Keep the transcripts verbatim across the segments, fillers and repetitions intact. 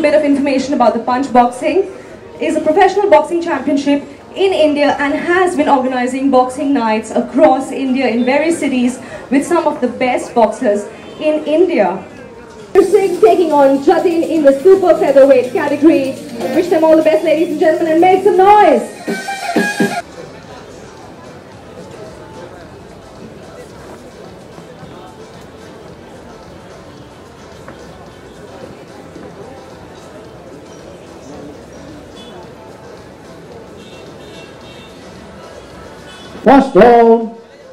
bit of information about the Punch Boxing. Is a professional boxing championship in India and has been organizing boxing nights across India in various cities with some of the best boxers in India. Singh taking on Jatin in the super featherweight category. Wish them all the best, ladies and gentlemen, and make some noise. First round.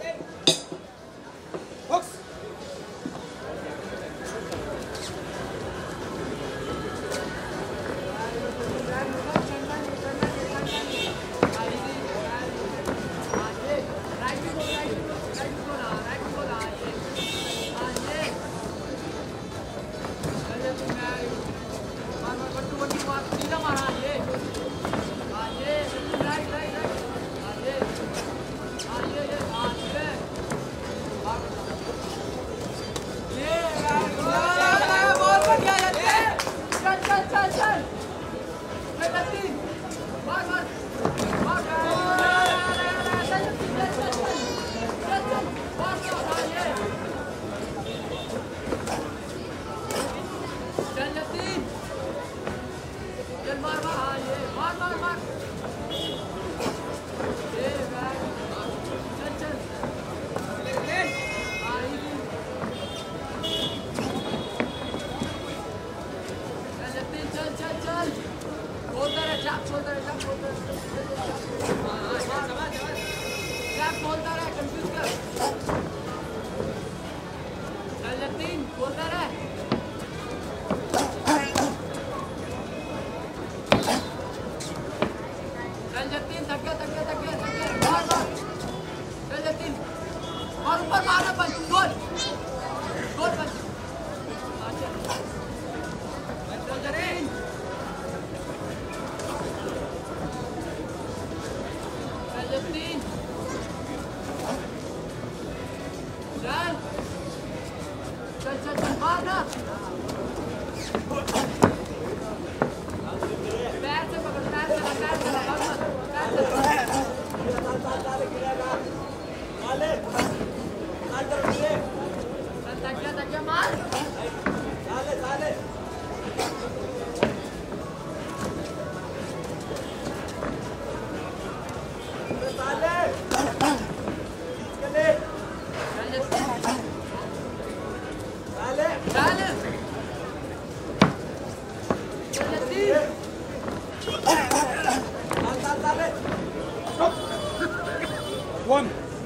One,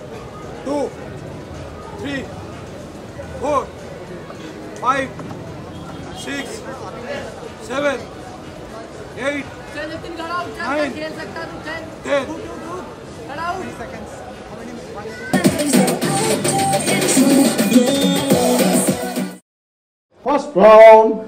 two, three, four, five, six, seven, eight, nine, ten. First round.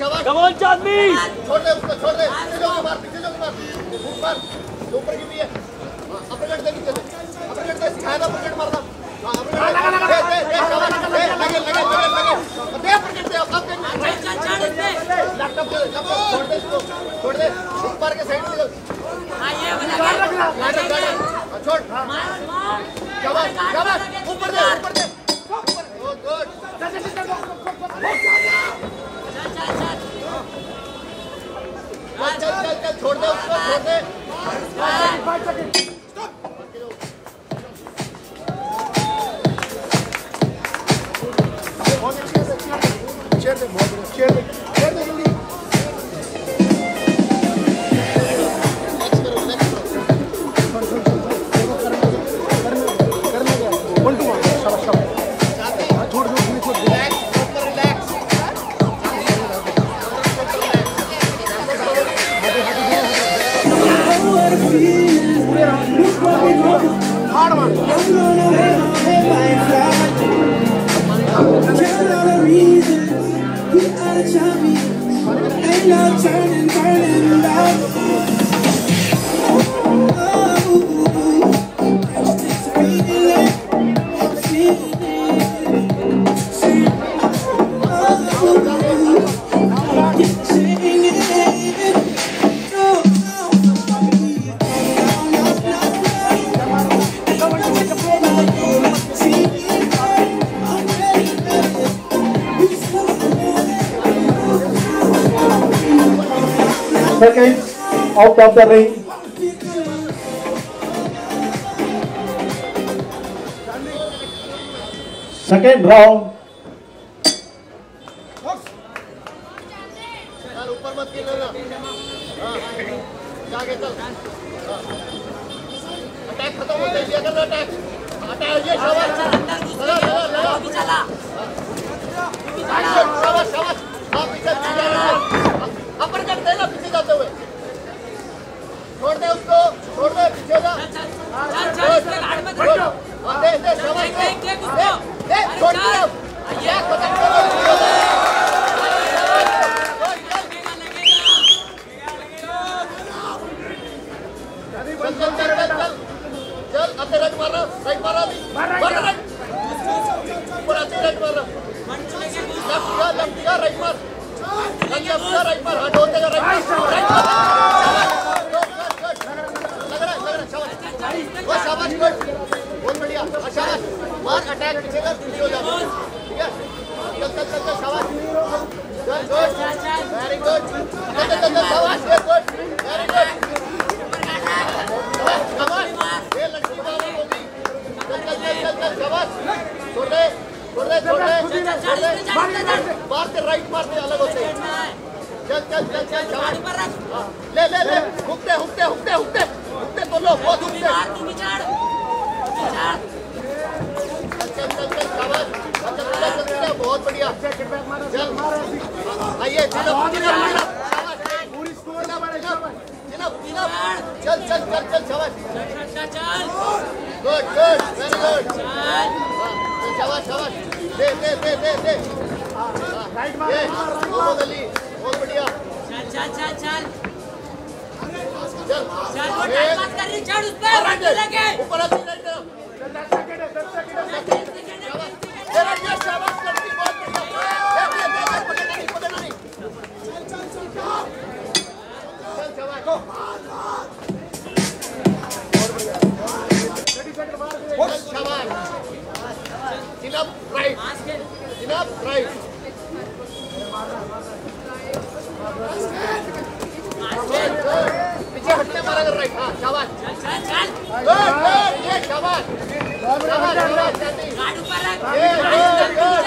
शाबाश come on चांदनी छोड़ दे उसको छोड़ दे पीछे जाओ मार पीछे जाओ मार ऊपर ऊपर की भी है अपरकट दे नीचे अपरकट दे सिखाया था अपरकट मारना हां अपरकट लगा लगा दे दे शाबाश लगे लगे लगे लगे लगे दे अपरकट दे अब दे चल चल दे लैपटॉप दे लैपटॉप छोड़ दे इसको छोड़ दे ऊपर के साइड में हां ये वाला छोड़ शाबाश शाबाश ऊपर दे ऊपर दे गुड गुड चल चल चल चल चल चल छोड़ दे उसको छोड़ दे चेयर दे चेयर दे चेयर दे जल्दी नेक्स्ट करो नेक्स्ट करो करने गया वन टू वन शाबाश शाबाश छोड़ दो छोड़ रिलैक्स ऊपर relax hard one Ain't no turning, turning back. Seconds out of the ring. Second round. चल ऊपर मत खेलना हां जाके चल अटैक खत्म होता है ये कर अटैक अटैक ये शाबाश चला चला चला अभी चला शाबाश शाबाश हां पीछे पीछे अपर कर देना पीछे जाते हुए छोड़ दे उसको छोड़ दे पीछे जा चल चल इसके गाड़ में दे दे दे शाबाश दे दे छोड़ दे ये खत्म करो चल चल चल चल चल आते राइट मार रहा राइट मार रहा मार राइट ऊपर आते राइट मार रहा लेफ्ट का लेफ्ट का राइट मार लेफ्ट का राइट मार हाथ होते का राइट राइट मार लग रहा लग रहा शाबाश वो शाबाश गुड बहुत बढ़िया शाबाश मार अटैक पीछे का पीछे हो जा ठीक है चल चल चल चल शाबाश गुड गुड वेरी गुड चल चल चल शाबाश गुड वेरी गुड ये लड़की बाबू होगी चल चल चल चल चल शाबाश छोड़ दे छोड़ दे छोड़ दे छोड़ दे मार के राइट मार के अलग होते चल चल चल चल शाबाश ले ले ले हुकते हुकते हुकते हुकते हुकते तो लो बहुत हुकते चल चल चल चल शाबाश चल चल चल बहुत बढ़िया चल आइए चलो शाबाश पूरी स्कोर ना बढ़े Enough, enough. चल चल चल चल शाबाश चल गुड गुड वेरी गुड शाबाश शाबाश दे दे दे दे दे राइट मार बहुत गली बहुत बढ़िया चल चल चल चल चल चल वो टाइम पास कर रही चढ़ उस पे लगे ऊपर आ राइट चल दस सेकंड दस सेकंड शाबाश तेरा ये शाबाश करती बहुत बढ़िया दे दे दे पकड़ना नहीं पकड़ना नहीं चल चल चल चल शाबाश बहुत शाबाश enough right enough right पीछे हटने मारा कर राइट हां शाबाश चल चल चल गुड गुड ये शाबाश शाबाश शाबाश जल्दी गाड़ी ऊपर रख ये गुड गुड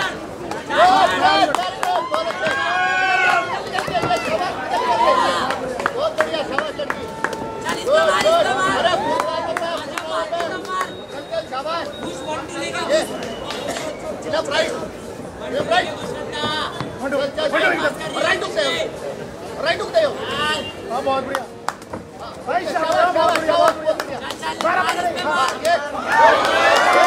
बहुत बढ़िया शाबाश जल्दी चल इसको मार इसको मार अरे फूल मार मार चल चल शाबाश पुश वन टू लेके enough right enough right चल चल राइट उठते हो राइट उठते हो हां बहुत बढ़िया भाई शाबाश शाबाश शाबाश बहुत बढ़िया चल चल ये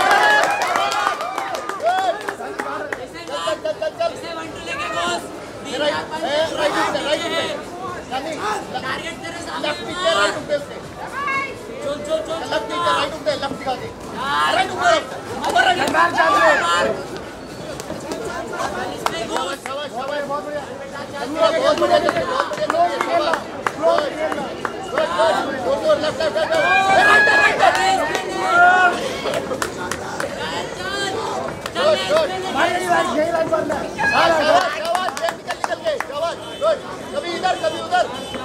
चल चल चल चल इसे वन टू लेके बॉस कभी इधर कभी उधर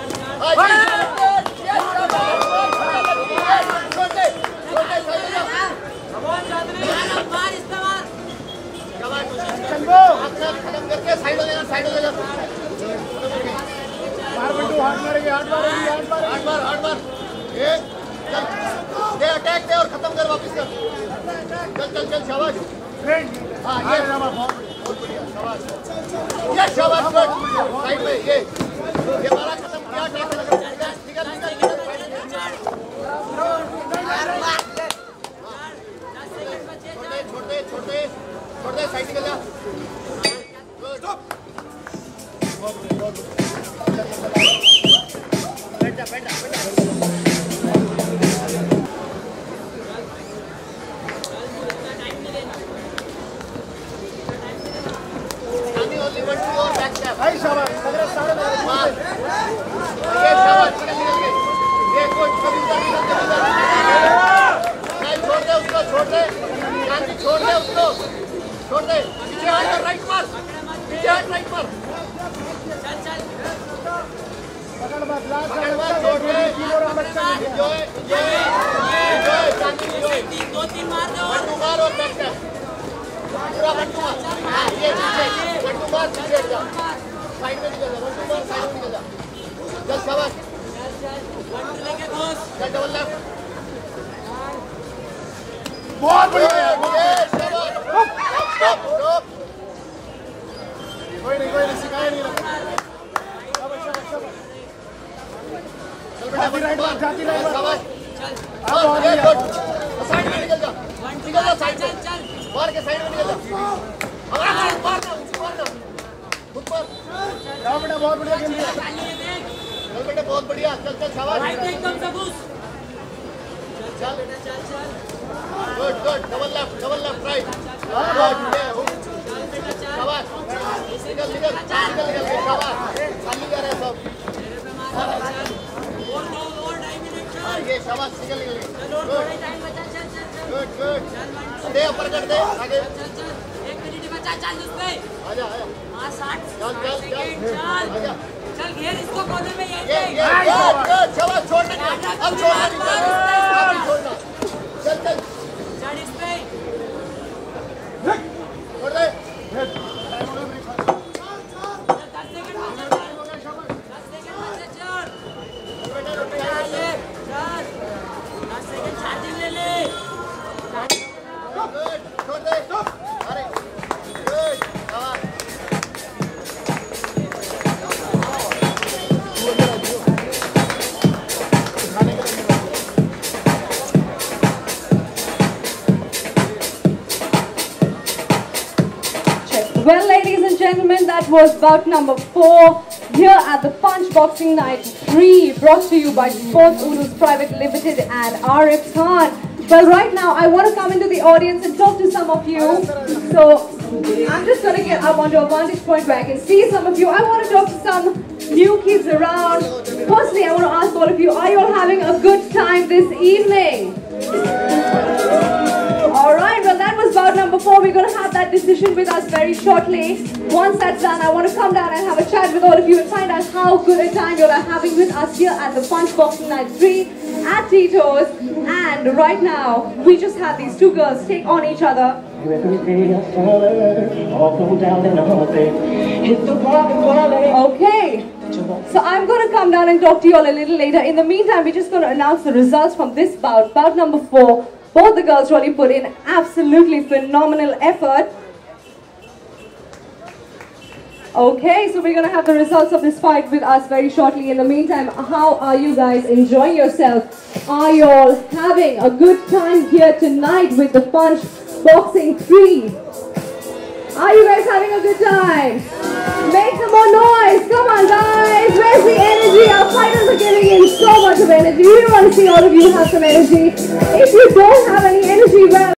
खत्म करके साइड हो जाना साइड हो जाना मार बंटू हाथ मारेंगे हाथ मारेंगे हाथ मारेंगे आठ बार आठ बार एक चल दे अटैक दे और खत्म कर वापस कर चल चल चल शाबाश हाँ ये बहुत बढ़िया शाबाश ये शाबाश साइड में ये ये हमारा खत्म किया अटैक लगा निकल निकल निकल छोड़ दे छोड़ दे छोड़ दे साइड निकल जा बैठ जा बैठ जा भाई शाबाश अगले साढ़े नौ ये शाबाश निकल निकल के ये कोच कभी उधर निकल कभी उधर नहीं छोड़ दे उसको छोड़ दे गांधी छोड़ दे उसको छोड़ दे पीछे हाथ कर राइट मार पीछे हाथ राइट मार चल चल पकड़ मत लास्ट पकड़ मत छोड़ दे enjoy enjoy enjoy Gandhi enjoy दो तीन मार दो बंटू मार और बैक कर पूरा बंटू मार हां ये पीछे बंटू मार पीछे हट जा साइड में निकल जा बंटू मार साइड में निकल जा चल शाबाश बंटू लेके घुस चल डबल लेफ्ट बहुत बढ़िया ये शाबाश स्टॉप स्टॉप कोई नहीं कोई नहीं सिखाया नहीं रहा शाबाश शाबाश शाबाश चल बेटा राइट मार जाती राइट मार शाबाश चल अब बहुत ये बढ़िया गुड साइड में निकल जा निकल जा साइड में चल मार के साइड में निकल जा हमारा साइड मारना उसको मारना खुद पर जाओ बेटा बहुत बढ़िया खेल रही है चालू है देख चल बेटा बहुत बढ़िया चल चल शाबाश राइट एकदम से घुस चल बेटा चल चल good good double left double left right good ये हुक शाबाश निकल निकल निकल निकल के शाबाश खाली कर रहे सब और दो और ढाई मिनट हां ये शाबाश निकल निकल के चलो थोड़ा टाइम बचा चल चल चल गुड गुड दे अपर कर दे आगे चल चल एक मिनट बचा चल उस पे आजा आजा हां साठ चल चल सेकंड चल चल आजा चल घेर इसको कॉर्नर में ये ये ये गुड गुड शाबाश छोड़ना नहीं अब छोड़ना नहीं अब छोड़ना चल चल चढ़ इस पे छोड़ दे दस सेकंड बचा चल दस सेकंड बचा चल चल चल दस सेकंड चार्जिंग ले ले गुड छोड़ दे अरे गुड शाबाश Well, ladies and gentlemen, that was bout number four here at the Punch Boxing Night three, brought to you by Sports Urus Private Limited and Arif Khan. Well, right now, I want to come into the audience and talk to some of you. So, I'm just going to get up onto a vantage point where I can see some of you. I want to talk to some new kids around. Firstly, I want to ask all of you, are you all having a good time this evening? Alright, well that was bout number four. We're going to have that decision with us very shortly. Once that's done, I want to come down and have a chat with all of you and find out how good a time you're having with us here at the Punch Boxing Night three at Tito's. And right now, we just have these two girls take on each other. Okay, so I'm going to come down and talk to you all a little later. In the meantime, we're just going to announce the results from this bout, bout number four. Both the girls really put in absolutely phenomenal effort. Okay, so we're going to have the results of this fight with us very shortly. In the meantime, how are you guys enjoying yourself? Are you all having a good time here tonight with the Punch Boxing three? Are you guys having a good time? Make some more noise. Come on, guys. Where's the energy? Our fighters are giving in so much of energy. We want to see all of you have some energy. If you don't have any energy, well,